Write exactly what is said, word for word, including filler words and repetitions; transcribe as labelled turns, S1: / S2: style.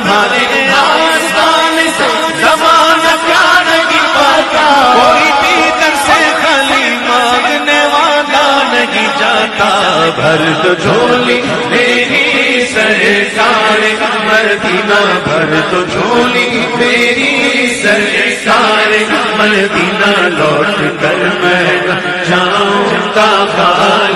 S1: तुम्हारे आस्थान से ज़माना क्या नहीं पाता, कोई भी दर से खाली मांगने वाला नहीं जाता। भर तो झोली मेरी सरकार मदीना, भर तो झोली मेरी सरकार मदीना, लौट कर मैं जाऊंगा।